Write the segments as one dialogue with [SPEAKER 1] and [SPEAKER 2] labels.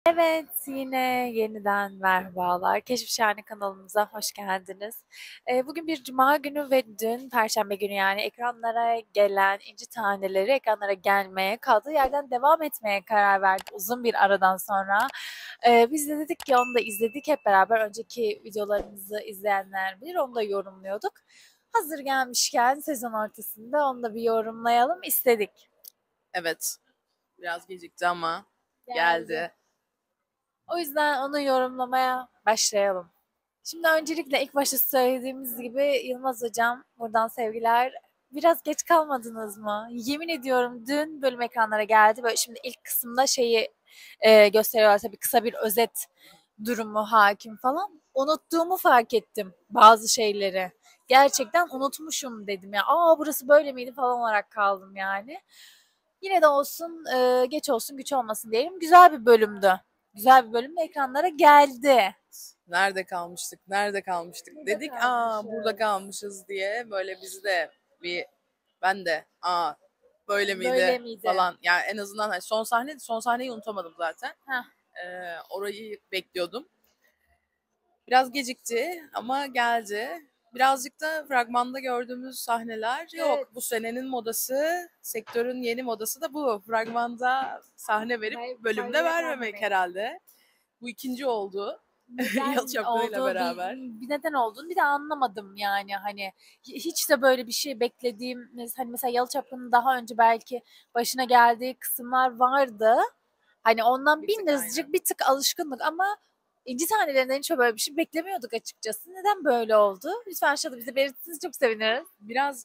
[SPEAKER 1] Evet, yine yeniden merhabalar. Keşifşahane kanalımıza hoş geldiniz. Bugün bir cuma günü ve dün perşembe günü yani ekranlara gelen İnci Taneleri ekranlara gelmeye, kaldığı yerden devam etmeye karar verdik uzun bir aradan sonra. Biz de dedik ki onu da izledik hep beraber. Önceki videolarımızı izleyenler bilir, onu da yorumluyorduk. Hazır gelmişken sezon ortasında onu da bir yorumlayalım istedik.
[SPEAKER 2] Evet, biraz gecikti ama
[SPEAKER 1] Geldi.
[SPEAKER 2] geldi.
[SPEAKER 1] O yüzden onu yorumlamaya başlayalım. Şimdi öncelikle ilk başta söylediğimiz gibi Yılmaz Hocam, buradan sevgiler. Biraz geç kalmadınız mı? Yemin ediyorum dün bölüm ekranlara geldi. Böyle şimdi ilk kısımda şeyi gösteriyorlar tabii, kısa bir özet durumu hakim falan. Unuttuğumu fark ettim bazı şeyleri. Gerçekten unutmuşum dedim ya. Aa, burası böyle miydi falan olarak kaldım yani. Yine de olsun, geç olsun güç olmasın diyelim. Güzel bir bölümdü. Güzel bir bölüm de ekranlara geldi.
[SPEAKER 2] Nerede kalmıştık, nerede kalmıştık
[SPEAKER 1] Burada
[SPEAKER 2] dedik. Burada
[SPEAKER 1] kalmışız.
[SPEAKER 2] kalmışız diye böyle bizi de bir ben de böyle
[SPEAKER 1] Böyle
[SPEAKER 2] miydi
[SPEAKER 1] miydi?
[SPEAKER 2] falan. Yani en azından hani son sahneyi unutamadım zaten.
[SPEAKER 1] Heh,
[SPEAKER 2] Orayı bekliyordum. Biraz gecikti ama geldi. Birazcık da fragmanda gördüğümüz sahneler
[SPEAKER 1] evet.
[SPEAKER 2] yok. Bu senenin modası, sektörün yeni modası da bu. Fragmanda sahne verip bölümde
[SPEAKER 1] Kaybeyi
[SPEAKER 2] vermemek
[SPEAKER 1] vermemek.
[SPEAKER 2] herhalde. Bu ikinci oldu. Yalı
[SPEAKER 1] Neden
[SPEAKER 2] Çapkını'yla
[SPEAKER 1] olduğu
[SPEAKER 2] beraber.
[SPEAKER 1] bir neden olduğunu bir de anlamadım yani, hani hiç de böyle bir şey beklediğimiz, hani mesela Yalı Çapkın'ın daha önce belki başına geldiği kısımlar vardı. Hani ondan
[SPEAKER 2] Bir tık aynen.
[SPEAKER 1] bir tık alışkınlık ama İnci Taneleri'nden hiç böyle bir şey beklemiyorduk açıkçası. Neden böyle oldu? Lütfen aşağıda bize belirtirseniz çok seviniriz.
[SPEAKER 2] Biraz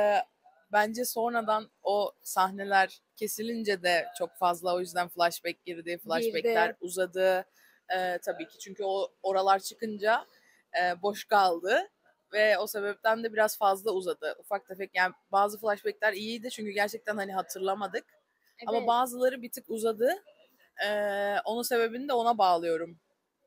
[SPEAKER 2] bence sonradan o sahneler kesilince de çok fazla o yüzden flashback girdi. Flashbackler
[SPEAKER 1] Girdi.
[SPEAKER 2] uzadı. Tabii ki çünkü o oralar çıkınca boş kaldı. Ve o sebepten de biraz fazla uzadı. Ufak tefek yani bazı flashbackler iyiydi çünkü gerçekten hani hatırlamadık. Ama
[SPEAKER 1] Evet.
[SPEAKER 2] bazıları bir tık uzadı. Onun sebebini de ona bağlıyorum.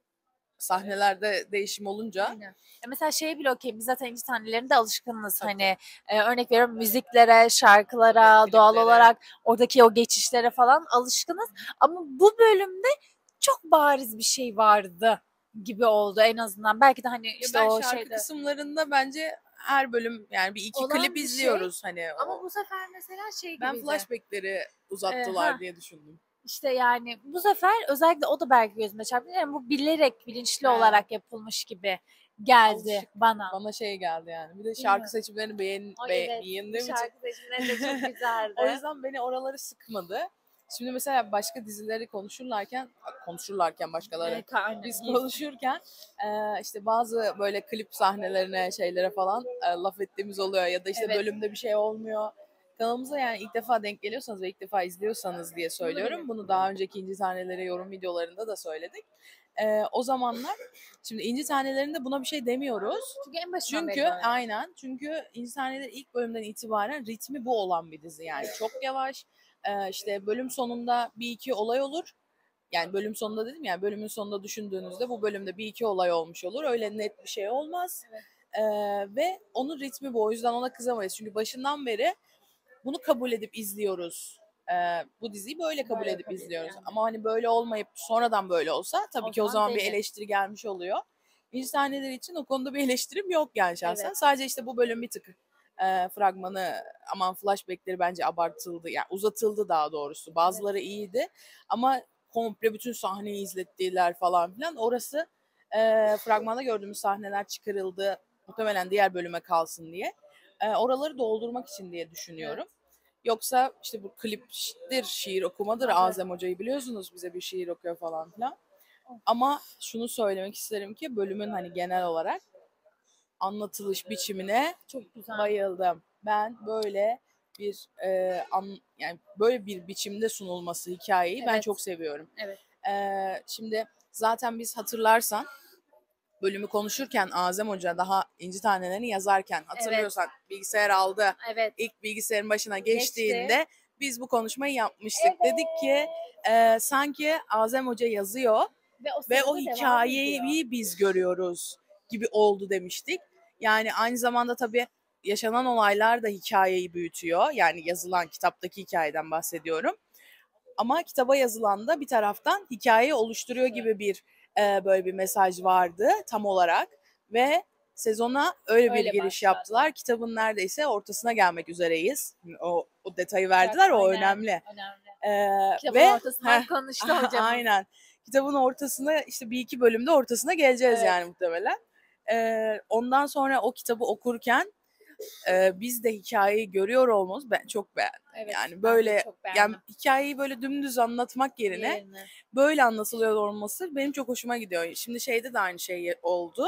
[SPEAKER 2] Sahnelerde değişim olunca.
[SPEAKER 1] Aynen. Ya mesela şey bile okey. Biz zaten İnci Tanelerinde alışkınız.
[SPEAKER 2] Tabii
[SPEAKER 1] Hani
[SPEAKER 2] tabii.
[SPEAKER 1] örnek veriyorum, müziklere,
[SPEAKER 2] Evet,
[SPEAKER 1] şarkılara, doğal
[SPEAKER 2] kliplere.
[SPEAKER 1] olarak oradaki o geçişlere falan alışkınız. Ama bu bölümde çok bariz bir şey vardı gibi oldu en azından. Belki de hani
[SPEAKER 2] Ya
[SPEAKER 1] işte
[SPEAKER 2] ben
[SPEAKER 1] o
[SPEAKER 2] şarkı
[SPEAKER 1] şeyde
[SPEAKER 2] kısımlarında bence her bölüm yani bir iki klip
[SPEAKER 1] olan bir şey.
[SPEAKER 2] izliyoruz hani
[SPEAKER 1] Ama
[SPEAKER 2] o.
[SPEAKER 1] bu sefer mesela şey
[SPEAKER 2] Ben
[SPEAKER 1] gibiydi.
[SPEAKER 2] flashbackleri uzattılar
[SPEAKER 1] Ha,
[SPEAKER 2] diye düşündüm.
[SPEAKER 1] işte yani bu sefer özellikle o da belki gözüme çarptı. Yani bu bilerek, bilinçli
[SPEAKER 2] He,
[SPEAKER 1] olarak yapılmış gibi geldi
[SPEAKER 2] alışık
[SPEAKER 1] bana.
[SPEAKER 2] bana şey geldi yani. Bir de şarkı
[SPEAKER 1] Bilmiyorum.
[SPEAKER 2] seçimlerini
[SPEAKER 1] Ay evet,
[SPEAKER 2] beğendiğim için
[SPEAKER 1] şarkı seçimleri de çok
[SPEAKER 2] o
[SPEAKER 1] güzeldi.
[SPEAKER 2] yüzden beni oraları sıkmadı. Şimdi mesela başka dizileri konuşurlarken başkaları
[SPEAKER 1] Aynen,
[SPEAKER 2] biz
[SPEAKER 1] biz.
[SPEAKER 2] konuşurken işte bazı böyle klip sahnelerine şeylere falan laf ettiğimiz oluyor ya da işte
[SPEAKER 1] Evet,
[SPEAKER 2] bölümde bir şey olmuyor. Kanalımıza yani ilk defa denk geliyorsanız ve ilk defa izliyorsanız diye
[SPEAKER 1] bunu da
[SPEAKER 2] söylüyorum. Bunu
[SPEAKER 1] belirtelim.
[SPEAKER 2] daha önceki İnci Taneleri yorum videolarında da söyledik. O zamanlar şimdi İnci Tanelerinde buna bir şey demiyoruz.
[SPEAKER 1] Çünkü en başından
[SPEAKER 2] Çünkü
[SPEAKER 1] beri böyle.
[SPEAKER 2] aynen çünkü İnci Taneleri ilk bölümden itibaren ritmi bu olan bir dizi yani çok yavaş. İşte bölüm sonunda bir iki olay olur. Yani bölüm sonunda dedim yani bölümün sonunda düşündüğünüzde bu bölümde bir iki olay olmuş olur. Öyle net bir şey olmaz.
[SPEAKER 1] Evet,
[SPEAKER 2] Ee, Ve onun ritmi bu. O yüzden ona kızamayız. Çünkü başından beri bunu kabul edip izliyoruz. Bu diziyi böyle kabul
[SPEAKER 1] böyle
[SPEAKER 2] edip
[SPEAKER 1] kabul ediyor
[SPEAKER 2] izliyoruz.
[SPEAKER 1] yani.
[SPEAKER 2] Ama hani böyle olmayıp sonradan böyle olsa tabii
[SPEAKER 1] O
[SPEAKER 2] ki o
[SPEAKER 1] zaman
[SPEAKER 2] zaman bir
[SPEAKER 1] deli.
[SPEAKER 2] eleştiri gelmiş oluyor. İnci Taneleri için o konuda bir eleştirim yok yani şahsen.
[SPEAKER 1] Evet,
[SPEAKER 2] Sadece işte bu bölüm bir tık fragmanı aman flashbackleri bence abartıldı. Yani uzatıldı daha doğrusu.
[SPEAKER 1] evet.
[SPEAKER 2] Bazıları iyiydi ama komple bütün sahneyi izlettiler falan filan. Orası fragmanda gördüğümüz sahneler çıkarıldı. Muhtemelen diğer bölüme kalsın diye. Oraları doldurmak için diye
[SPEAKER 1] Evet.
[SPEAKER 2] düşünüyorum. Yoksa işte bu kliptir, şiir okumadır.
[SPEAKER 1] Tabii.
[SPEAKER 2] Azem Hoca'yı biliyorsunuz bize bir şiir okuyor falan filan. Ama şunu söylemek isterim ki bölümün hani genel olarak anlatılış biçimine
[SPEAKER 1] Çok güzel.
[SPEAKER 2] bayıldım. Ben böyle bir yani böyle bir biçimde sunulması hikayeyi ben
[SPEAKER 1] Evet,
[SPEAKER 2] çok seviyorum.
[SPEAKER 1] evet,
[SPEAKER 2] Şimdi zaten biz hatırlarsan bölümü konuşurken Azem Hoca daha İnci Taneleri'ni yazarken
[SPEAKER 1] evet,
[SPEAKER 2] hatırlıyorsan bilgisayar aldı.
[SPEAKER 1] evet.
[SPEAKER 2] İlk bilgisayarın başına
[SPEAKER 1] Geçti.
[SPEAKER 2] geçtiğinde biz bu konuşmayı yapmıştık. Dedik ki
[SPEAKER 1] Evet.
[SPEAKER 2] sanki Azem Hoca yazıyor
[SPEAKER 1] Ve o
[SPEAKER 2] ve o
[SPEAKER 1] sırada devam ediyor.
[SPEAKER 2] hikayeyi biz görüyoruz gibi oldu demiştik. Yani aynı zamanda tabii yaşanan olaylar da hikayeyi büyütüyor. Yani yazılan kitaptaki hikayeden bahsediyorum. Ama kitaba yazılan da bir taraftan hikayeyi oluşturuyor gibi bir böyle bir mesaj vardı tam olarak ve sezona öyle bir
[SPEAKER 1] Öyle
[SPEAKER 2] giriş
[SPEAKER 1] başladı.
[SPEAKER 2] yaptılar. Kitabın neredeyse ortasına gelmek üzereyiz. O detayı verdiler, o
[SPEAKER 1] Aynen,
[SPEAKER 2] önemli.
[SPEAKER 1] önemli. Kitabın
[SPEAKER 2] Ve
[SPEAKER 1] ortasından konuştu hocamız.
[SPEAKER 2] aynen. Kitabın ortasına işte bir iki bölümde ortasına geleceğiz
[SPEAKER 1] Evet.
[SPEAKER 2] yani muhtemelen. Ondan sonra o kitabı okurken biz de hikayeyi görüyor olmamız ben çok beğendim.
[SPEAKER 1] Evet,
[SPEAKER 2] Yani
[SPEAKER 1] ben de
[SPEAKER 2] böyle
[SPEAKER 1] çok
[SPEAKER 2] yani
[SPEAKER 1] beğendim.
[SPEAKER 2] hikayeyi böyle dümdüz anlatmak yerine böyle anlatılıyor olması benim çok hoşuma gidiyor. Şimdi şeyde de aynı şey oldu.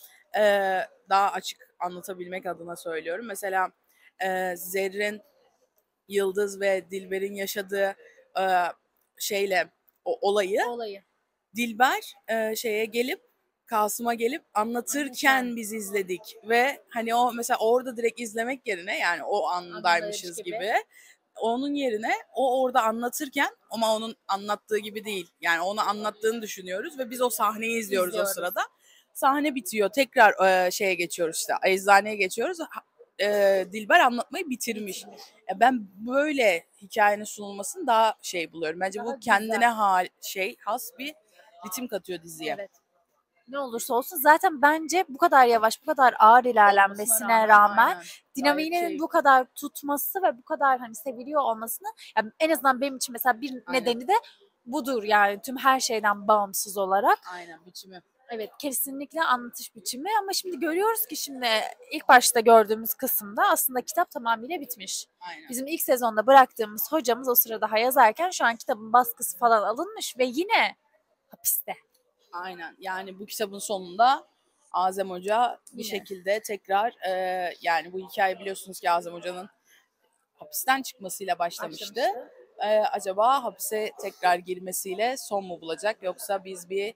[SPEAKER 2] Daha açık anlatabilmek adına söylüyorum. Mesela Zerrin, Yıldız ve Dilber'in yaşadığı şeyle o olayı
[SPEAKER 1] Olayı.
[SPEAKER 2] Dilber şeye gelip Kasım'a gelip anlatırken biz izledik ve hani o mesela orada direkt izlemek yerine yani o andaymışız gibi. Onun yerine o orada anlatırken ama onun anlattığı gibi değil. Yani onu anlattığını düşünüyoruz ve biz o sahneyi izliyoruz o sırada. Sahne bitiyor. Tekrar şeye geçiyoruz işte. Eczaneye geçiyoruz. Dilber anlatmayı bitirmiş. Ben böyle hikayenin sunulmasını daha şey buluyorum. Bence
[SPEAKER 1] Daha
[SPEAKER 2] bu
[SPEAKER 1] güzel.
[SPEAKER 2] kendine has bir ritim katıyor diziye.
[SPEAKER 1] Evet. Ne olursa olsun zaten bence bu kadar yavaş, bu kadar ağır ilerlenmesine rağmen
[SPEAKER 2] aynen.
[SPEAKER 1] dinamiğinin
[SPEAKER 2] Gayet
[SPEAKER 1] bu kadar tutması ve bu kadar hani seviliyor olmasını yani en azından benim için mesela bir
[SPEAKER 2] Aynen.
[SPEAKER 1] nedeni de budur yani tüm her şeyden bağımsız olarak.
[SPEAKER 2] Aynen biçimi.
[SPEAKER 1] Evet, kesinlikle anlatış biçimi ama şimdi görüyoruz ki şimdi ilk başta gördüğümüz kısımda aslında kitap tamamıyla bitmiş.
[SPEAKER 2] Aynen.
[SPEAKER 1] Bizim ilk sezonda bıraktığımız hocamız o sırada daha yazarken şu an kitabın baskısı falan alınmış ve yine hapiste.
[SPEAKER 2] Aynen. Yani bu kitabın sonunda Azem Hoca bir
[SPEAKER 1] Yine.
[SPEAKER 2] şekilde tekrar yani bu hikaye biliyorsunuz ki Azem Hoca'nın hapisten çıkmasıyla başlamıştı. Acaba hapise tekrar girmesiyle son mu bulacak yoksa biz bir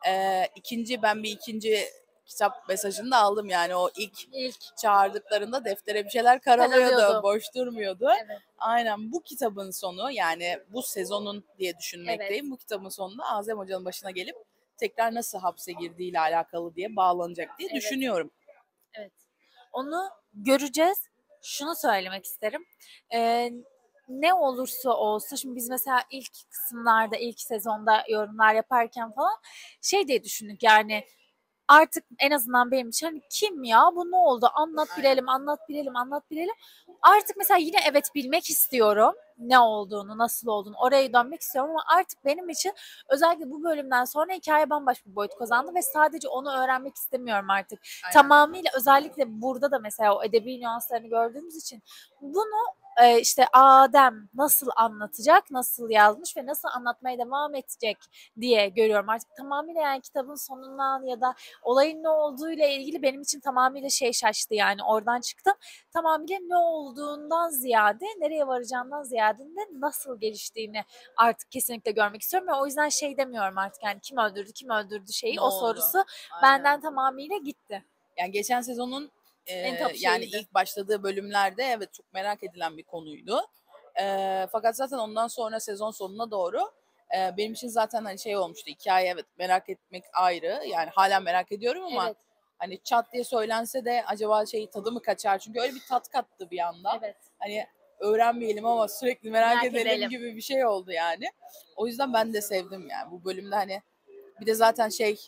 [SPEAKER 2] ikinci kitap mesajını da aldım yani o ilk çağırdıklarında deftere bir şeyler karalıyordu, boş durmuyordu.
[SPEAKER 1] Evet.
[SPEAKER 2] Aynen bu kitabın sonu yani bu sezonun diye düşünmekteyim. Bu kitabın sonunda Azem Hoca'nın başına gelip tekrar nasıl hapse girdiğiyle alakalı diye bağlanacak diye düşünüyorum.
[SPEAKER 1] Evet. Onu göreceğiz. Şunu söylemek isterim. Ne olursa olsun şimdi biz mesela ilk kısımlarda ilk sezonda yorumlar yaparken falan şey diye düşündük yani artık en azından benim için hani kim ya bu ne oldu anlat bilelim anlat bilelim anlat bilelim. Artık mesela yine evet bilmek istiyorum ne olduğunu nasıl olduğunu oraya dönmek istiyorum ama artık benim için özellikle bu bölümden sonra hikaye bambaşka bir boyut kazandı ve sadece onu öğrenmek istemiyorum artık. Tamamıyla özellikle burada da mesela o edebi nüanslarını gördüğümüz için bunu işte Adem nasıl anlatacak, nasıl yazmış ve nasıl anlatmaya devam edecek diye görüyorum. Artık tamamıyla yani kitabın sonundan ya da olayın ne olduğuyla ilgili benim için tamamıyla şey şaştı yani oradan çıktım. Tamamıyla ne olduğundan ziyade, nereye varacağından ziyade de nasıl geliştiğini artık kesinlikle görmek istiyorum ve o yüzden şey demiyorum artık yani kim öldürdü şeyi
[SPEAKER 2] Ne
[SPEAKER 1] o
[SPEAKER 2] oldu?
[SPEAKER 1] sorusu
[SPEAKER 2] Aynen.
[SPEAKER 1] benden tamamıyla gitti.
[SPEAKER 2] Yani geçen sezonun yani ilk başladığı bölümlerde evet çok merak edilen bir konuydu. Fakat zaten ondan sonra sezon sonuna doğru benim için zaten hani şey olmuştu. Hikaye evet merak etmek ayrı. Yani hala merak ediyorum ama hani çat diye söylense de acaba şey tadı mı kaçar? Çünkü öyle bir tat kattı bir anda. Hani öğrenmeyelim ama sürekli merak edelim gibi bir şey oldu yani. O yüzden ben de sevdim yani bu bölümde hani bir de zaten şey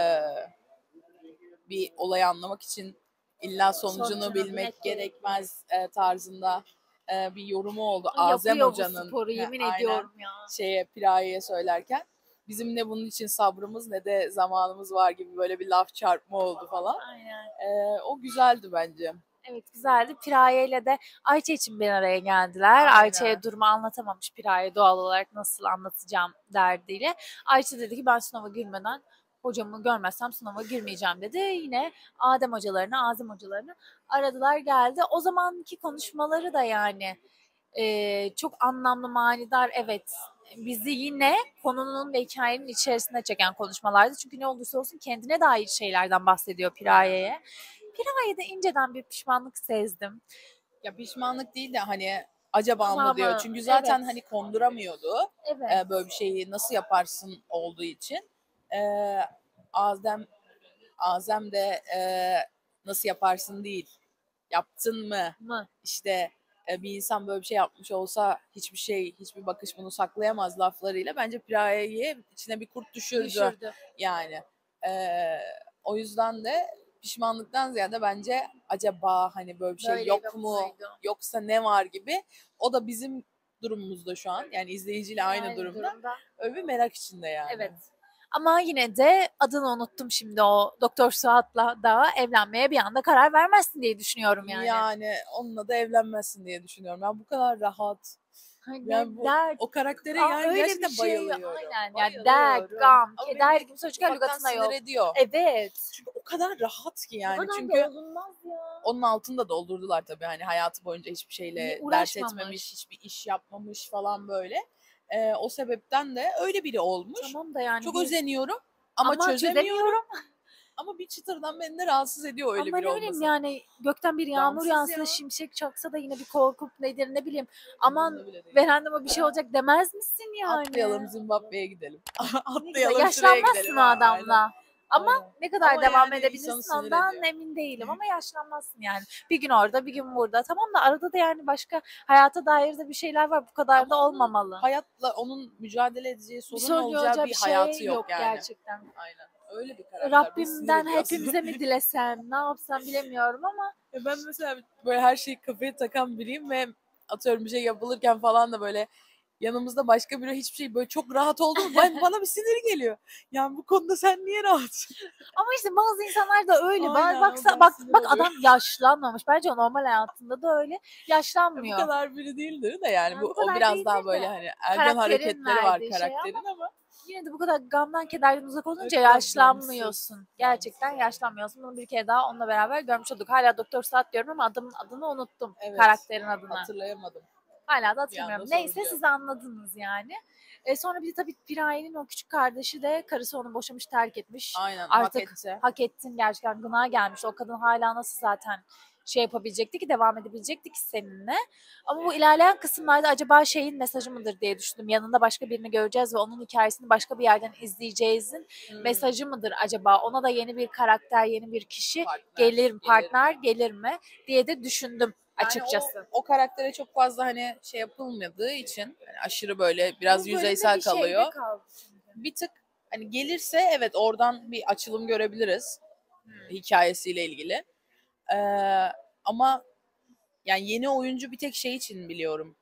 [SPEAKER 2] bir olayı anlamak için illa sonucunu bilmek gerekmez tarzında bir yorumu oldu Azem Hoca'nın.
[SPEAKER 1] Sporu, yemin
[SPEAKER 2] Aynen,
[SPEAKER 1] ediyorum ya.
[SPEAKER 2] Piraye'ye söylerken. Bizim ne bunun için sabrımız ne de zamanımız var gibi böyle bir laf çarpma oldu falan.
[SPEAKER 1] Aynen.
[SPEAKER 2] O güzeldi bence.
[SPEAKER 1] Evet güzeldi. Piraye ile de Ayça için bir araya geldiler. Ayça'ya durumu anlatamamış Piraye doğal olarak nasıl anlatacağım derdiyle. Ayça dedi ki ben sınava girmeden hocamı görmezsem sınava girmeyeceğim dedi. Yine Azem hocalarını aradılar geldi. O zamanki konuşmaları da yani çok anlamlı, manidar evet bizi yine konunun ve hikayenin içerisine çeken konuşmalardı. Çünkü ne olursa olsun kendine dair şeylerden bahsediyor Piraye'ye. Piraye'de inceden bir pişmanlık sezdim.
[SPEAKER 2] Ya pişmanlık değil de hani acaba mı diyor. Çünkü zaten hani konduramıyordu. Böyle bir şeyi nasıl yaparsın olduğu için. Azem de nasıl yaparsın değil. Yaptın mı? İşte bir insan böyle bir şey yapmış olsa hiçbir bakış bunu saklayamaz laflarıyla bence Piraye'yi içine bir kurt düşürdü yani. E, O yüzden de pişmanlıktan ziyade bence acaba hani böyle bir şey
[SPEAKER 1] Böyle
[SPEAKER 2] yok
[SPEAKER 1] yok
[SPEAKER 2] mu,
[SPEAKER 1] muydu?
[SPEAKER 2] yoksa ne var gibi. O da bizim durumumuzda şu an, yani izleyiciyle aynı durumda.
[SPEAKER 1] Durumda.
[SPEAKER 2] Öyle bir merak içinde yani.
[SPEAKER 1] Evet. Ama yine de adını unuttum şimdi, o Doktor Suat'la da evlenmeye bir anda karar vermezsin diye düşünüyorum yani.
[SPEAKER 2] Yani onunla da evlenmezsin diye düşünüyorum. Ben bu kadar rahat. Yani bu
[SPEAKER 1] Dert,
[SPEAKER 2] o karaktere
[SPEAKER 1] Aa,
[SPEAKER 2] yani
[SPEAKER 1] öyle bir
[SPEAKER 2] gerçekten
[SPEAKER 1] şey
[SPEAKER 2] bayılıyorum.
[SPEAKER 1] aynen. Yani dert,
[SPEAKER 2] Bayılıyorum.
[SPEAKER 1] gam,
[SPEAKER 2] Ama
[SPEAKER 1] keder
[SPEAKER 2] beni
[SPEAKER 1] gibi sözcükler
[SPEAKER 2] ufaktan
[SPEAKER 1] lügatına
[SPEAKER 2] sinir
[SPEAKER 1] yok.
[SPEAKER 2] ediyor.
[SPEAKER 1] Evet.
[SPEAKER 2] Çünkü o kadar rahat ki
[SPEAKER 1] Bu
[SPEAKER 2] yani.
[SPEAKER 1] kadar
[SPEAKER 2] Çünkü
[SPEAKER 1] da olunmaz ya.
[SPEAKER 2] onun altında doldurdular tabii. Hani hayatı boyunca hiçbir şeyle dert etmemiş,
[SPEAKER 1] Uğraşmamış.
[SPEAKER 2] hiçbir iş yapmamış falan böyle. O sebepten de öyle biri olmuş.
[SPEAKER 1] Tamam da yani
[SPEAKER 2] Çok
[SPEAKER 1] bir...
[SPEAKER 2] özeniyorum ama
[SPEAKER 1] Ama
[SPEAKER 2] çözemiyorum.
[SPEAKER 1] çözemiyorum.
[SPEAKER 2] Ama bir çıtırdan beni de rahatsız ediyor öyle
[SPEAKER 1] Ama
[SPEAKER 2] biri
[SPEAKER 1] ne bileyim
[SPEAKER 2] olması.
[SPEAKER 1] yani, gökten bir yağmur
[SPEAKER 2] Gamsız
[SPEAKER 1] yağsa,
[SPEAKER 2] ya.
[SPEAKER 1] şimşek çaksa da yine bir korkup nedir ne bileyim. Aman
[SPEAKER 2] Umurumda bile değil.
[SPEAKER 1] verandama bir şey olacak demez misin yani?
[SPEAKER 2] Atlayalım Zimbabwe'ye gidelim.
[SPEAKER 1] Ne güzel.
[SPEAKER 2] Atlayalım şuraya
[SPEAKER 1] Yaşlanmazsın
[SPEAKER 2] gidelim.
[SPEAKER 1] o
[SPEAKER 2] Ha, aynen.
[SPEAKER 1] adamla. Ama
[SPEAKER 2] Aynen.
[SPEAKER 1] ne kadar
[SPEAKER 2] Ama
[SPEAKER 1] devam
[SPEAKER 2] yani insanı
[SPEAKER 1] edebilirsin
[SPEAKER 2] sinir
[SPEAKER 1] ondan
[SPEAKER 2] ediyor.
[SPEAKER 1] emin değilim, ama yaşlanmazsın yani. Bir gün orada, bir gün burada. Tamam da arada da yani başka hayata dair de bir şeyler var. Bu kadar da
[SPEAKER 2] Ama
[SPEAKER 1] olmamalı.
[SPEAKER 2] hayatla onun mücadele edeceği,
[SPEAKER 1] Bir
[SPEAKER 2] sorun
[SPEAKER 1] sorun
[SPEAKER 2] olacağı
[SPEAKER 1] olacağı
[SPEAKER 2] bir
[SPEAKER 1] bir
[SPEAKER 2] hayatı
[SPEAKER 1] şey
[SPEAKER 2] yok
[SPEAKER 1] yok
[SPEAKER 2] yani.
[SPEAKER 1] gerçekten.
[SPEAKER 2] Aynen. Öyle bir karakter. Beni sinir
[SPEAKER 1] Rabbimden
[SPEAKER 2] ediyor aslında.
[SPEAKER 1] hepimize mi dilesem, ne yapsam bilemiyorum ama
[SPEAKER 2] Ben mesela böyle her şeyi kafaya takan biriyim ve atıyorum bir şey yapılırken falan da böyle yanımızda başka biri hiçbir şey böyle çok rahat oldu mu bana bir sinir geliyor. Yani bu konuda sen niye rahatsın?
[SPEAKER 1] ama işte bazı insanlar da öyle.
[SPEAKER 2] Aynen,
[SPEAKER 1] Baksa
[SPEAKER 2] ben
[SPEAKER 1] bak
[SPEAKER 2] sinir
[SPEAKER 1] bak,
[SPEAKER 2] oluyorum.
[SPEAKER 1] adam yaşlanmamış. Bence o normal hayatında da öyle.
[SPEAKER 2] Bu
[SPEAKER 1] Yaşlanmıyor.
[SPEAKER 2] kadar biri değildir de yani
[SPEAKER 1] Yani bu
[SPEAKER 2] o
[SPEAKER 1] kadar
[SPEAKER 2] biraz daha
[SPEAKER 1] değildir
[SPEAKER 2] böyle
[SPEAKER 1] de
[SPEAKER 2] hani ergen
[SPEAKER 1] karakterin
[SPEAKER 2] hareketleri var
[SPEAKER 1] verdiği şey,
[SPEAKER 2] karakterin ama
[SPEAKER 1] yine de bu kadar gamdan kederden uzak
[SPEAKER 2] evet,
[SPEAKER 1] olunca
[SPEAKER 2] biraz
[SPEAKER 1] yaşlanmıyorsun. Gerçekten
[SPEAKER 2] gamsız.
[SPEAKER 1] yaşlanmıyorsun. Bunu bir kere daha onunla beraber görmüş olduk. Hala Doktor Saat diyorum ama adını unuttum.
[SPEAKER 2] Evet,
[SPEAKER 1] Karakterin adını.
[SPEAKER 2] hatırlayamadım.
[SPEAKER 1] Hala da
[SPEAKER 2] Bir anda
[SPEAKER 1] hatırlamıyorum. Neyse,
[SPEAKER 2] soracağım.
[SPEAKER 1] siz anladınız yani. Sonra bir de tabii Piraye'nin o küçük kardeşi de, karısı onu boşamış, terk etmiş.
[SPEAKER 2] Aynen, hak
[SPEAKER 1] Artık
[SPEAKER 2] etti.
[SPEAKER 1] hak ettin gerçekten, gına gelmiş. O kadın hala nasıl zaten şey yapabilecekti ki, devam edebilecekti ki seninle. Ama bu ilerleyen kısımlarda acaba şeyin mesajı mıdır diye düşündüm. Yanında başka birini göreceğiz ve onun hikayesini başka bir yerden izleyeceğizin mesajı mıdır acaba? Ona da yeni bir karakter, yeni bir kişi partner gelir mi diye de düşündüm
[SPEAKER 2] Yani
[SPEAKER 1] açıkçası.
[SPEAKER 2] o karaktere çok fazla hani şey yapılmadığı için hani aşırı böyle biraz
[SPEAKER 1] Bu bölümde
[SPEAKER 2] yüzeysel
[SPEAKER 1] bir şeyde
[SPEAKER 2] kalıyor.
[SPEAKER 1] kaldı çünkü.
[SPEAKER 2] Bir tık hani gelirse evet oradan bir açılım görebiliriz hikayesiyle ilgili. Ee, Ama yani yeni oyuncu bir tek şey için biliyorum.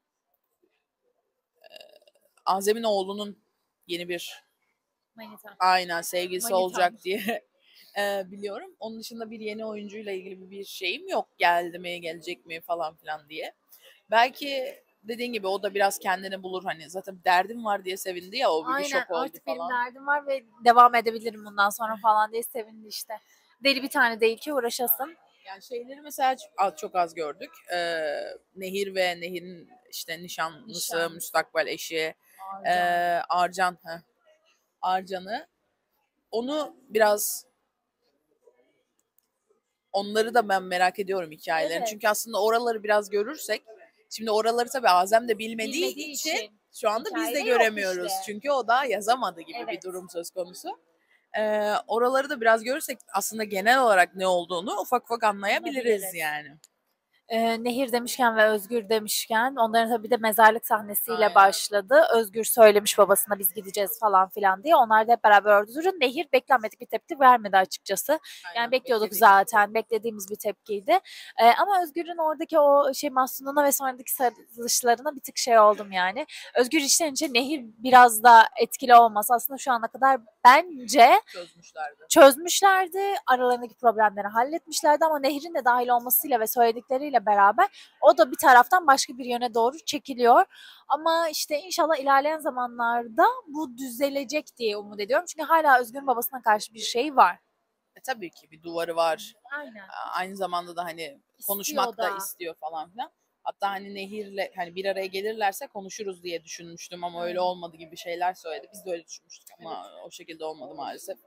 [SPEAKER 2] Azem'in oğlunun yeni bir
[SPEAKER 1] Manita.
[SPEAKER 2] aynen sevgilisi
[SPEAKER 1] Manitam.
[SPEAKER 2] olacak diye biliyorum. Onun dışında bir yeni oyuncuyla ilgili bir şeyim yok. Geldi mi, gelecek mi falan filan diye. Belki dediğin gibi o da biraz kendini bulur. Hani zaten derdim var diye sevindi ya, o bir
[SPEAKER 1] Aynen,
[SPEAKER 2] şok oldu
[SPEAKER 1] artık benim
[SPEAKER 2] falan.
[SPEAKER 1] derdim var ve devam edebilirim bundan sonra falan diye sevindi işte. Deli bir tane değil ki uğraşasın.
[SPEAKER 2] Yani şeyleri mesela çok az gördük. Nehir ve Nehir'in işte nişanlısı, müstakbel eşi, Arcan. Arcan'ı. Onu biraz, onları da ben merak ediyorum hikayelerini.
[SPEAKER 1] Evet.
[SPEAKER 2] Çünkü aslında oraları biraz görürsek, şimdi oraları tabii Azem de bilmediği
[SPEAKER 1] Bilmediği
[SPEAKER 2] için
[SPEAKER 1] için
[SPEAKER 2] şu anda biz de
[SPEAKER 1] hikayede yok
[SPEAKER 2] göremiyoruz.
[SPEAKER 1] işte.
[SPEAKER 2] Çünkü o da yazamadı gibi bir
[SPEAKER 1] Evet.
[SPEAKER 2] durum söz konusu. Oraları da biraz görürsek aslında genel olarak ne olduğunu ufak ufak anlayabiliriz
[SPEAKER 1] Anlayabiliriz.
[SPEAKER 2] yani.
[SPEAKER 1] Nehir demişken ve Özgür demişken, onların tabii de mezarlık sahnesiyle
[SPEAKER 2] Aynen.
[SPEAKER 1] başladı. Özgür söylemiş babasına biz gideceğiz falan filan diye. Onlar da hep beraber orada durun. Nehir beklenmedik bir tepki vermedi açıkçası.
[SPEAKER 2] Aynen,
[SPEAKER 1] Yani bekliyorduk
[SPEAKER 2] beklediğimiz
[SPEAKER 1] zaten. Beklediğimiz bir tepkiydi. Ama Özgür'ün oradaki o şey mahzunluğuna ve sonraki sarılışlarına bir tık şey oldum yani. Özgür içten Nehir biraz da etkili olmasa aslında şu ana kadar bence çözmüşlerdi. Aralarındaki problemleri halletmişlerdi ama Nehir'in de dahil olmasıyla ve söyledikleriyle beraber o da bir taraftan başka bir yöne doğru çekiliyor. Ama işte inşallah ilerleyen zamanlarda bu düzelecek diye umut ediyorum. Çünkü hala Özgür'ün babasına karşı bir şey var.
[SPEAKER 2] Tabii ki bir duvarı var.
[SPEAKER 1] Aynen.
[SPEAKER 2] Aynı zamanda da hani konuşmak da istiyor falan filan. Hatta hani Nehir'le hani bir araya gelirlerse konuşuruz diye düşünmüştüm ama öyle olmadı gibi şeyler söyledi. Biz de öyle düşünmüştük ama o şekilde olmadı maalesef.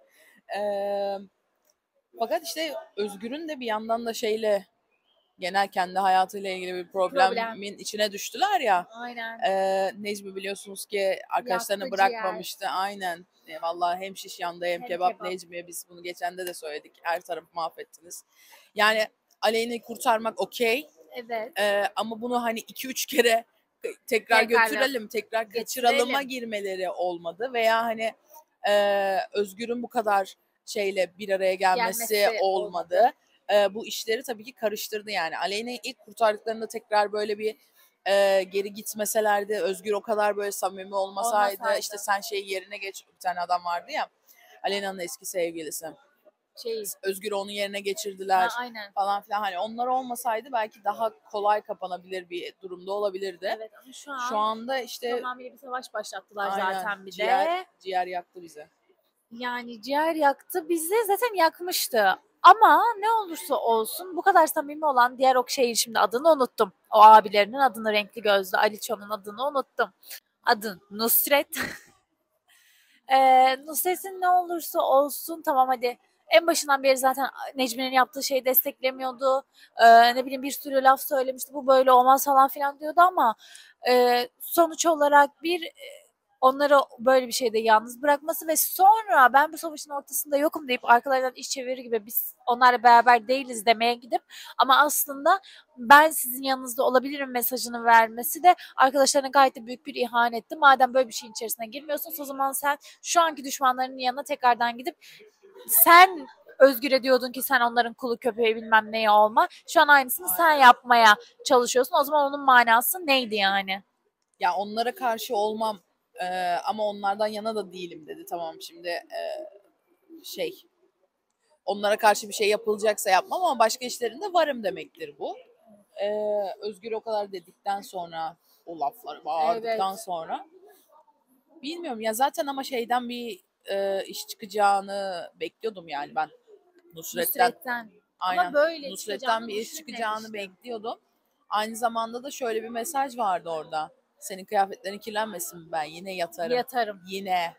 [SPEAKER 2] Fakat işte Özgür'ün de bir yandan da şeyle genel kendi hayatıyla ilgili bir problemin içine düştüler ya.
[SPEAKER 1] Aynen.
[SPEAKER 2] Necmi biliyorsunuz ki arkadaşlarını
[SPEAKER 1] Yaktı
[SPEAKER 2] bırakmamıştı. Aynen. Vallahi hem şiş yandı hem kebap,
[SPEAKER 1] kebap.
[SPEAKER 2] Necmi'ye biz bunu geçen de söyledik. Her tarafı mahvettiniz. Yani Aleyhine kurtarmak okey.
[SPEAKER 1] Evet.
[SPEAKER 2] Ama bunu hani 2-3 kere tekrar götürelim, tekrar kaçıralıma girmeleri olmadı. Veya hani Özgür'ün bu kadar şeyle bir araya gelmesi olmadı. Bu işleri tabii ki karıştırdı yani. Aleyna'yı ilk kurtardıklarında tekrar böyle bir geri gitmeselerdi, Özgür o kadar böyle samimi olmasaydı, işte sen yerine geç, bir tane adam vardı ya, Aleyna'nın eski sevgilisi. Özgür'ü onun yerine geçirdiler falan filan. Hani onlar olmasaydı belki daha kolay kapanabilir bir durumda olabilirdi.
[SPEAKER 1] Evet ama
[SPEAKER 2] şu anda işte
[SPEAKER 1] tamamıyla bir savaş başlattılar
[SPEAKER 2] aynen,
[SPEAKER 1] zaten bir de.
[SPEAKER 2] Ciğer yaktı bizi.
[SPEAKER 1] Yani ciğer yaktı bizi, zaten yakmıştı. Ama ne olursa olsun bu kadar samimi olan diğer o şimdi adını unuttum. O abilerinin adını, renkli gözlü Aliço'nun adını unuttum. Adı Nusret. Nusret'in ne olursa olsun tamam hadi en başından beri zaten Necmi'nin yaptığı şeyi desteklemiyordu. Ne bileyim bir sürü laf söylemişti. Bu böyle olmaz falan filan diyordu ama sonuç olarak onları böyle bir şeyde yalnız bırakması ve sonra ben bu savaşın ortasında yokum deyip arkalarından iş çevirir gibi biz onlarla beraber değiliz demeye gidip ama aslında ben sizin yanınızda olabilirim mesajını vermesi de arkadaşlarına gayet de büyük bir ihanetti. Madem böyle bir şeyin içerisine girmiyorsun o zaman sen şu anki düşmanlarının yanına tekrardan gidip sen Özgür'e diyordun ki sen onların kulu köpeği bilmem neye olma. Şu an aynısını sen yapmaya çalışıyorsun. O zaman onun manası neydi yani?
[SPEAKER 2] Ya onlara karşı olmam ama onlardan yana da değilim dedi. Tamam şimdi onlara karşı bir şey yapılacaksa yapmam ama başka işlerinde varım demektir bu. Özgür o kadar dedikten sonra, o lafları bağırdıktan sonra bilmiyorum ya, zaten ama şeyden bir iş çıkacağını bekliyordum yani ben. Nusret'ten. Aynen. Ama böyle Nusret'ten bir iş çıkacağını bekliyordum. Aynı zamanda da şöyle bir mesaj vardı orada. Senin kıyafetlerin kirlenmesin, ben yine yatarım. Yine.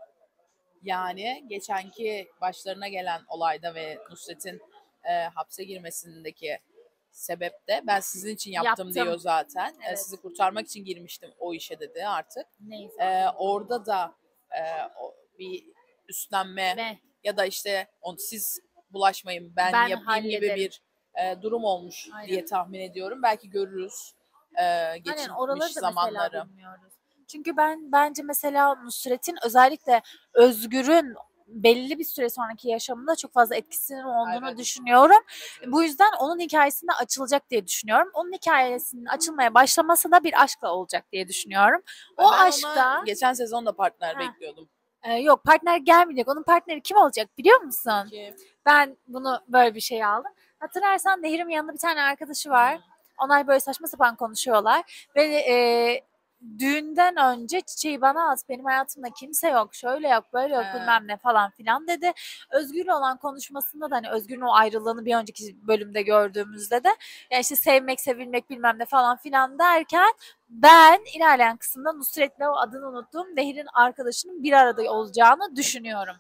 [SPEAKER 2] Yani geçenki başlarına gelen olayda ve Nusret'in hapse girmesindeki sebep de ben sizin için yaptım diyor zaten. Sizi kurtarmak için girmiştim o işe dedi artık. Orada da bir üstlenme ya da işte siz bulaşmayın ben yapayım gibi bir durum olmuş diye tahmin ediyorum. Belki görürüz geçmiş zamanları.
[SPEAKER 1] Çünkü bence mesela Nusret'in özellikle Özgür'ün belli bir süre sonraki yaşamında çok fazla etkisinin olduğunu düşünüyorum. Bu yüzden onun hikayesinde açılacak diye düşünüyorum. Onun hikayesinin açılmaya başlaması da bir aşkla olacak diye düşünüyorum. O
[SPEAKER 2] Ben
[SPEAKER 1] aşkta
[SPEAKER 2] geçen sezon da partner bekliyordum.
[SPEAKER 1] Yok partner gelmeyecek. Onun partneri kim olacak biliyor musun?
[SPEAKER 2] Kim?
[SPEAKER 1] Ben bunu böyle bir şey aldım. Hatırlarsan Nehir'in yanında bir tane arkadaşı var. Onlar böyle saçma sapan konuşuyorlar. Ve düğünden önce çiçeği bana at. Benim hayatımda kimse yok. Şöyle yok, böyle yok bilmem ne falan filan dedi. Özgür'le olan konuşmasında da hani Özgür'ün o ayrılığını bir önceki bölümde gördüğümüzde de yani işte sevmek, sevilmek bilmem ne falan filan derken ben ilerleyen kısımda Nusret'le o adını unuttuğum Nehir'in arkadaşının bir arada olacağını düşünüyorum.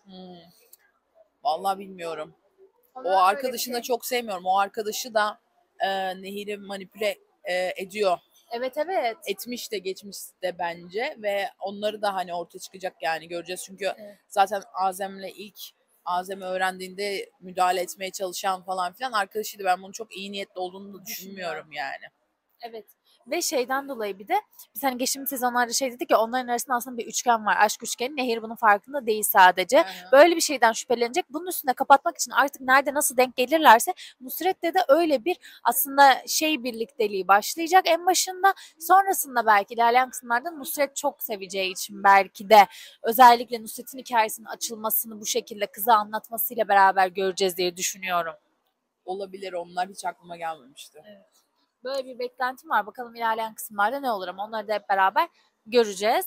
[SPEAKER 2] Vallahi bilmiyorum. O arkadaşını da çok sevmiyorum. O arkadaşı da Nehir'i manipüle ediyor.
[SPEAKER 1] Evet.
[SPEAKER 2] Etmiş de geçmiş de bence ve onları da hani ortaya çıkacak yani göreceğiz. Çünkü zaten Azem'i öğrendiğinde müdahale etmeye çalışan falan filan arkadaşıydı. Ben bunun çok iyi niyetli olduğunu da düşünmüyorum yani.
[SPEAKER 1] Evet. Ve şeyden dolayı bir de biz hani geçtiğimiz sezonlarda dedik ya onların arasında aslında bir üçgen var. Aşk üçgeni. Nehir bunun farkında değil sadece. Böyle bir şeyden şüphelenecek. Bunun üstüne kapatmak için artık nerede nasıl denk gelirlerse Nusret'le de öyle bir aslında birlikteliği başlayacak en başında. Sonrasında belki ilerleyen kısımlarda Nusret çok seveceği için belki de özellikle Nusret'in hikayesinin açılmasını bu şekilde kıza anlatmasıyla beraber göreceğiz diye düşünüyorum.
[SPEAKER 2] Olabilir, onlar hiç aklıma gelmemişti.
[SPEAKER 1] Evet. Böyle bir beklentim var. Bakalım ilerleyen kısımlarda ne olur ama onları da hep beraber göreceğiz.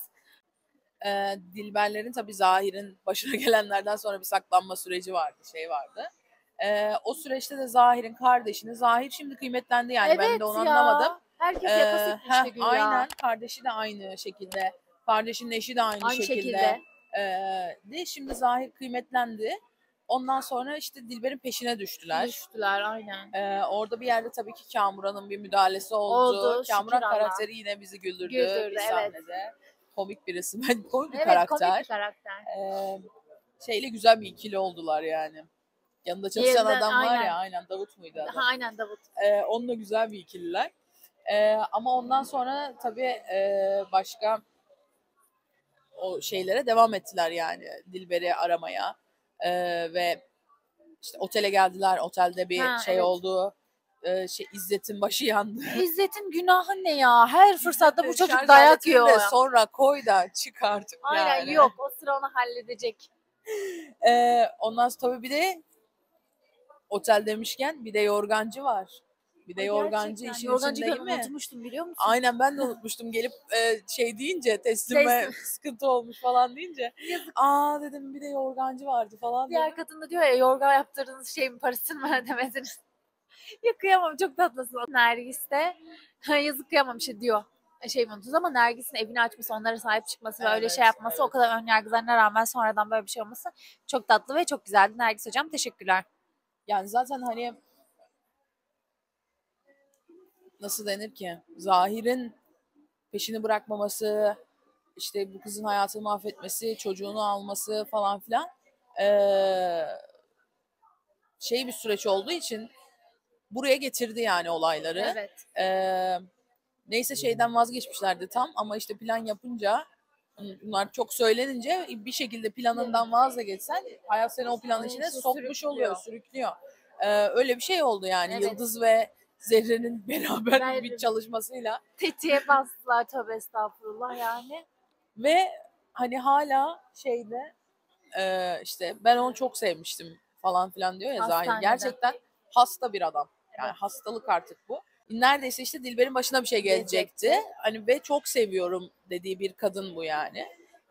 [SPEAKER 2] Dilberlerin tabii Zahir'in başına gelenlerden sonra bir saklanma süreci vardı, vardı. O süreçte de Zahir'in kardeşini, Zahir şimdi kıymetlendi yani ben de onu anlamadım.
[SPEAKER 1] Herkes yakası etmişti güya.
[SPEAKER 2] Aynen, kardeşi de aynı şekilde, kardeşinin eşi de aynı şekilde. De şimdi Zahir kıymetlendi. Ondan sonra işte Dilber'in peşine düştüler.
[SPEAKER 1] Aynen.
[SPEAKER 2] Orada bir yerde tabii ki Kamuran'ın bir müdahalesi oldu. Kamuran karakteri yine bizi güldürdü bir sahnede. Komik birisi. Komik bir karakter.
[SPEAKER 1] Komik bir karakter.
[SPEAKER 2] Güzel bir ikili oldular yani. Yanında çalışan
[SPEAKER 1] Yerinde,
[SPEAKER 2] adam var
[SPEAKER 1] aynen.
[SPEAKER 2] ya, aynen, Davut muydu
[SPEAKER 1] Ha,
[SPEAKER 2] adı?
[SPEAKER 1] aynen Davut.
[SPEAKER 2] Onunla güzel bir ikililer. Ama ondan sonra tabii başka o şeylere devam ettiler yani. Dilber'i aramaya. Ve işte otele geldiler. Otelde bir
[SPEAKER 1] Ha,
[SPEAKER 2] şey
[SPEAKER 1] evet.
[SPEAKER 2] oldu. İzzet'in başı yandı.
[SPEAKER 1] İzzet'in günahı ne ya? Her fırsatta bu çocuk
[SPEAKER 2] Şarj
[SPEAKER 1] dayak
[SPEAKER 2] aletini
[SPEAKER 1] yiyor
[SPEAKER 2] de
[SPEAKER 1] ya.
[SPEAKER 2] sonra koy da çık artık
[SPEAKER 1] Aynen,
[SPEAKER 2] yani.
[SPEAKER 1] yok, o sıra onu halledecek.
[SPEAKER 2] Ondan sonra tabii bir de otel demişken bir de yorgancı var. Bir de
[SPEAKER 1] Ay,
[SPEAKER 2] yorgancı
[SPEAKER 1] gerçekten.
[SPEAKER 2] işin
[SPEAKER 1] Yorgancıyı ben
[SPEAKER 2] içinde, değil mi?
[SPEAKER 1] unutmuştum, biliyor musun?
[SPEAKER 2] Aynen, ben de unutmuştum gelip şey deyince, teslime
[SPEAKER 1] Teslim.
[SPEAKER 2] sıkıntı olmuş falan deyince.
[SPEAKER 1] Yazık.
[SPEAKER 2] Aa dedim, bir de yorgancı vardı falan
[SPEAKER 1] Diğer
[SPEAKER 2] dedim.
[SPEAKER 1] kadın da diyor ya, yorgan yaptırdığınız şeyin parasını mı ödemediniz? Ya kıyamam, çok tatlısın. Nergis de yazık, kıyamam işte diyor. Şey unutunuz ama Nergis'in evini açması, onlara sahip çıkması ve öyle şey
[SPEAKER 2] Evet,
[SPEAKER 1] yapması, o
[SPEAKER 2] evet.
[SPEAKER 1] kadar ön yargılarına rağmen sonradan böyle bir şey olması çok tatlı ve çok güzeldi. Nergis hocam, teşekkürler.
[SPEAKER 2] Yani zaten hani nasıl denir ki? Zahir'in peşini bırakmaması, işte bu kızın hayatını mahvetmesi, çocuğunu alması falan filan şey bir süreç olduğu için buraya getirdi yani olayları.
[SPEAKER 1] Evet.
[SPEAKER 2] Neyse şeyden vazgeçmişlerdi tam, ama işte plan yapınca, bunlar çok söylenince bir şekilde planından vazgeçsen hayat seni o planın
[SPEAKER 1] Onun
[SPEAKER 2] içine
[SPEAKER 1] için
[SPEAKER 2] sokmuş oluyor,
[SPEAKER 1] sürüklüyor.
[SPEAKER 2] sürüklüyor. Öyle bir şey oldu yani,
[SPEAKER 1] Evet.
[SPEAKER 2] Yıldız ve Zerrin'in beraber bir
[SPEAKER 1] Ver,
[SPEAKER 2] çalışmasıyla
[SPEAKER 1] tetiğe bastılar, tövbe estağfurullah yani.
[SPEAKER 2] ve hani hala şeyde işte ben onu çok sevmiştim falan filan diyor ya Zahir.
[SPEAKER 1] Hastaneden.
[SPEAKER 2] Gerçekten hasta bir adam. Yani
[SPEAKER 1] Evet.
[SPEAKER 2] hastalık artık bu. Neredeyse işte Dilber'in başına bir şey gelecekti.
[SPEAKER 1] Gelecekti.
[SPEAKER 2] Hani ve çok seviyorum dediği bir kadın bu yani.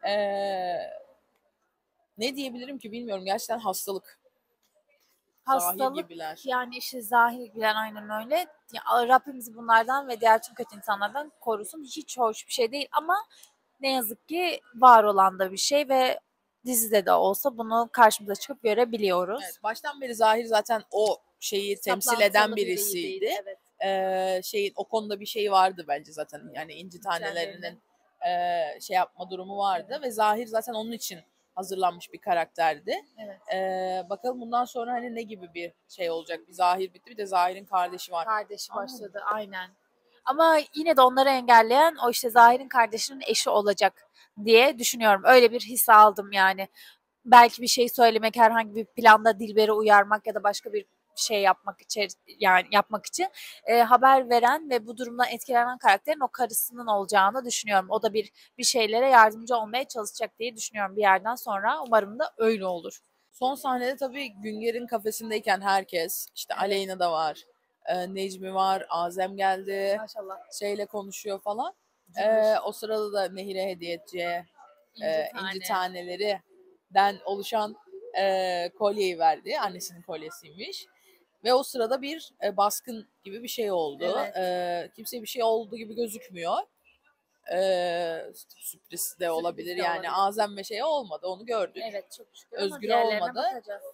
[SPEAKER 2] Ne diyebilirim ki bilmiyorum. Gerçekten hastalık. Zahir
[SPEAKER 1] Hastalık,
[SPEAKER 2] gibiler.
[SPEAKER 1] yani işte zahir bilen, aynen öyle. Ya, Rabbim bizi bunlardan ve diğer tüm kötü insanlardan korusun. Hiç hoş bir şey değil ama ne yazık ki var olan da bir şey ve dizide de olsa bunu karşımıza çıkıp görebiliyoruz.
[SPEAKER 2] Evet, baştan beri Zahir zaten o şeyi temsil eden
[SPEAKER 1] Saplantılı biriydi,
[SPEAKER 2] birisiydi.
[SPEAKER 1] evet.
[SPEAKER 2] Şeyin o konuda bir şey vardı bence zaten. Yani inci tanelerinin
[SPEAKER 1] Güzellerinin.
[SPEAKER 2] şey yapma durumu vardı
[SPEAKER 1] Evet.
[SPEAKER 2] ve Zahir zaten onun için hazırlanmış bir karakterdi.
[SPEAKER 1] Evet.
[SPEAKER 2] Bakalım bundan sonra hani ne gibi bir şey olacak. Bir Zahir bitti, bir de Zahir'in kardeşi var.
[SPEAKER 1] Kardeşi
[SPEAKER 2] Anladın mı?
[SPEAKER 1] başladı, aynen. Ama yine de onları engelleyen o işte Zahir'in kardeşinin eşi olacak diye düşünüyorum. Öyle bir his aldım yani. Belki bir şey söylemek, herhangi bir planda Dilber'i uyarmak ya da başka bir şey yapmak için, yani yapmak için haber veren ve bu durumdan etkilenen karakterin o karısının olacağını düşünüyorum. O da bir şeylere yardımcı olmaya çalışacak diye düşünüyorum bir yerden sonra. Umarım da öyle olur.
[SPEAKER 2] Son sahnede tabii Günger'in kafesindeyken herkes, işte
[SPEAKER 1] Evet.
[SPEAKER 2] Aleyna da var, Necmi var, Azem geldi,
[SPEAKER 1] Maşallah.
[SPEAKER 2] şeyle konuşuyor falan.
[SPEAKER 1] Cımbış.
[SPEAKER 2] O sırada da Nehir'e hediye edeceği
[SPEAKER 1] İnci
[SPEAKER 2] inci
[SPEAKER 1] tane.
[SPEAKER 2] tanelerinden oluşan kolyeyi verdi. Annesinin kolyesiymiş. Ve o sırada bir baskın gibi bir şey oldu.
[SPEAKER 1] Evet.
[SPEAKER 2] Kimseye bir şey olduğu gibi gözükmüyor. Sürpriz de olabilir.
[SPEAKER 1] Sürpriz de
[SPEAKER 2] Yani
[SPEAKER 1] olabilir.
[SPEAKER 2] Azem ve şey olmadı, onu gördük.
[SPEAKER 1] Evet, çok şükür ama
[SPEAKER 2] Özgür
[SPEAKER 1] diğerlerine
[SPEAKER 2] olmadı.
[SPEAKER 1] bakacağız.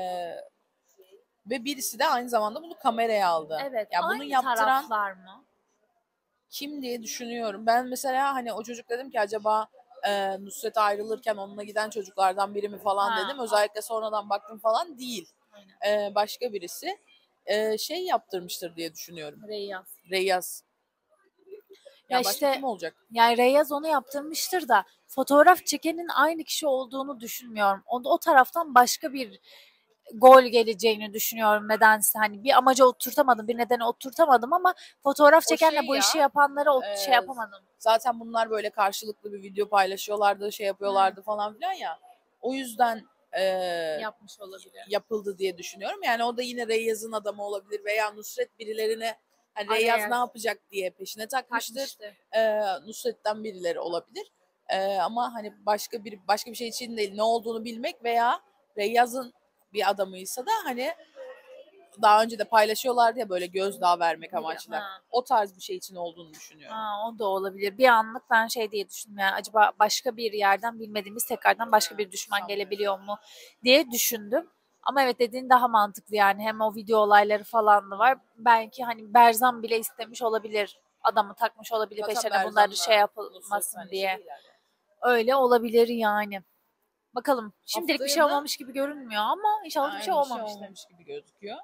[SPEAKER 2] Ve birisi de aynı zamanda bunu kameraya aldı.
[SPEAKER 1] Evet,
[SPEAKER 2] Ya bunu
[SPEAKER 1] aynı
[SPEAKER 2] yaptıran
[SPEAKER 1] taraflar mı?
[SPEAKER 2] kim diye düşünüyorum. Ben mesela hani o çocuk dedim ki acaba Nusret ayrılırken onunla giden çocuklardan biri mi falan
[SPEAKER 1] Ha,
[SPEAKER 2] dedim. Özellikle sonradan baktım falan, değil.
[SPEAKER 1] aynen.
[SPEAKER 2] Başka birisi şey yaptırmıştır diye düşünüyorum.
[SPEAKER 1] Reyyaz.
[SPEAKER 2] Reyyaz.
[SPEAKER 1] Ya
[SPEAKER 2] Ya başka
[SPEAKER 1] işte,
[SPEAKER 2] kim olacak?
[SPEAKER 1] yani Reyyaz onu yaptırmıştır da fotoğraf çekenin aynı kişi olduğunu düşünmüyorum. O taraftan başka bir gol geleceğini düşünüyorum nedense. Hani bir amaca oturtamadım, bir nedene oturtamadım ama fotoğraf
[SPEAKER 2] O
[SPEAKER 1] çekenle
[SPEAKER 2] şey
[SPEAKER 1] bu
[SPEAKER 2] ya,
[SPEAKER 1] işi yapanlara şey
[SPEAKER 2] e,
[SPEAKER 1] yapamadım.
[SPEAKER 2] zaten bunlar böyle karşılıklı bir video paylaşıyorlardı, şey yapıyorlardı falan filan ya. O yüzden
[SPEAKER 1] Yapmış olabilir.
[SPEAKER 2] yapıldı diye düşünüyorum. Yani o da yine Reyyaz'ın adamı olabilir veya Nusret birilerine hani Reyyaz ne
[SPEAKER 1] Araya
[SPEAKER 2] yapacak diye peşine takmıştır.
[SPEAKER 1] takmıştı.
[SPEAKER 2] Nusret'ten birileri olabilir. Ama hani başka bir şey için değil, ne olduğunu bilmek veya Reyyaz'ın bir adamıysa da hani daha önce de paylaşıyorlardı ya böyle gözdağı vermek amaçlı.
[SPEAKER 1] Ha.
[SPEAKER 2] O tarz bir şey için olduğunu düşünüyorum.
[SPEAKER 1] Ha, o da olabilir. Bir anlık ben şey diye düşündüm, yani acaba başka bir yerden bilmediğimiz tekrardan başka bir düşman
[SPEAKER 2] Sanmıyorum.
[SPEAKER 1] gelebiliyor mu diye düşündüm. Ama evet, dediğin daha mantıklı yani. Hem o video olayları falan da var. Belki hani Berzan bile istemiş olabilir. Adamı takmış olabilir
[SPEAKER 2] Zaten
[SPEAKER 1] peşlerine bunları şey
[SPEAKER 2] Berzan'la Nusret
[SPEAKER 1] yapılmasın
[SPEAKER 2] hani
[SPEAKER 1] diye.
[SPEAKER 2] şeyler.
[SPEAKER 1] Öyle olabilir yani. Bakalım. Şimdilik bir şey
[SPEAKER 2] Haftaya da
[SPEAKER 1] olmamış gibi görünmüyor ama inşallah bir şey
[SPEAKER 2] aynen bir şey
[SPEAKER 1] olmamıştır.
[SPEAKER 2] olmamış gibi gözüküyor.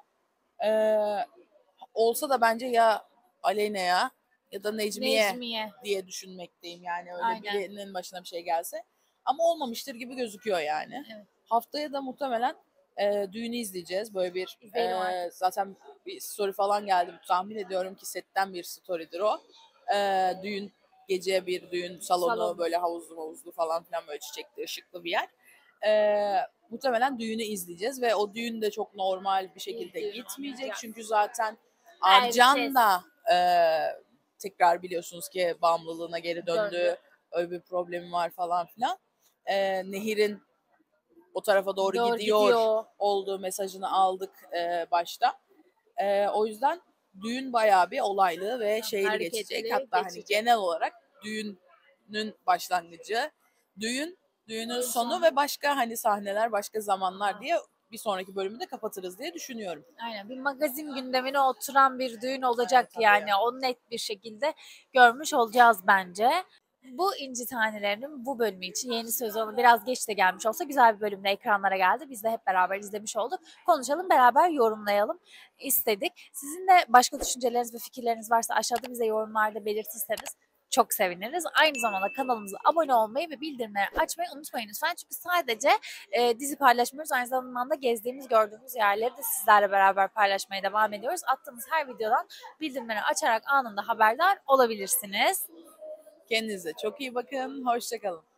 [SPEAKER 2] Olsa da bence ya Aleyna'ya ya da Necmiye
[SPEAKER 1] Necmiye.
[SPEAKER 2] diye düşünmekteyim. Yani öyle
[SPEAKER 1] Aynen.
[SPEAKER 2] birinin başına bir şey gelse. Ama olmamıştır gibi gözüküyor yani.
[SPEAKER 1] Evet.
[SPEAKER 2] Haftaya da muhtemelen düğünü izleyeceğiz. Böyle bir
[SPEAKER 1] İzleyelim artık.
[SPEAKER 2] zaten bir story falan geldi. Tahmin ediyorum ki setten bir story'dir o. Düğün gece bir düğün salonu
[SPEAKER 1] Salon.
[SPEAKER 2] böyle havuzlu falan filan böyle çiçekli ışıklı bir yer. Muhtemelen düğünü izleyeceğiz ve o düğün de çok normal bir şekilde
[SPEAKER 1] düğün
[SPEAKER 2] gitmeyecek.
[SPEAKER 1] olmayacak.
[SPEAKER 2] Çünkü zaten
[SPEAKER 1] Herkes
[SPEAKER 2] Arcan da tekrar biliyorsunuz ki bağımlılığına geri döndü.
[SPEAKER 1] Döndü.
[SPEAKER 2] Öyle bir problemi var falan filan. Nehir'in o tarafa doğru,
[SPEAKER 1] Doğru
[SPEAKER 2] gidiyor olduğu mesajını aldık başta. O yüzden düğün bayağı bir olaylı ve şeyli
[SPEAKER 1] Hareketli
[SPEAKER 2] geçecek. Hatta hani
[SPEAKER 1] geçecek.
[SPEAKER 2] genel olarak düğünün başlangıcı, düğünün sonu ve başka hani sahneler, başka zamanlar diye bir sonraki bölümü de kapatırız diye düşünüyorum.
[SPEAKER 1] Aynen, bir magazin gündemine oturan bir düğün olacak
[SPEAKER 2] Tabii
[SPEAKER 1] yani. Onu net bir şekilde görmüş olacağız bence. Bu İnci Tanelerinin bu bölümü için yeni sezonu biraz geç de gelmiş olsa güzel bir bölümle ekranlara geldi. Biz de hep beraber izlemiş olduk. Konuşalım, beraber yorumlayalım istedik. Sizin de başka düşünceleriniz ve fikirleriniz varsa aşağıda bize yorumlarda belirtirseniz çok seviniriz. Aynı zamanda kanalımıza abone olmayı ve bildirimleri açmayı unutmayın lütfen. Çünkü sadece dizi paylaşmıyoruz. Aynı zamanda gezdiğimiz, gördüğümüz yerleri de sizlerle beraber paylaşmaya devam ediyoruz. Attığımız her videodan bildirimleri açarak anında haberdar olabilirsiniz.
[SPEAKER 2] Kendinize çok iyi bakın. Hoşça kalın.